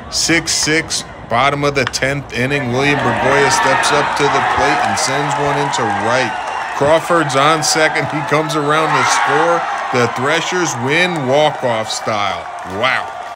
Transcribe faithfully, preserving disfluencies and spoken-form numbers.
six six, bottom of the tenth inning. William Bergolla steps up to the plate and sends one into right. Crawford's on second. He comes around to score. The Threshers win walk-off style. Wow.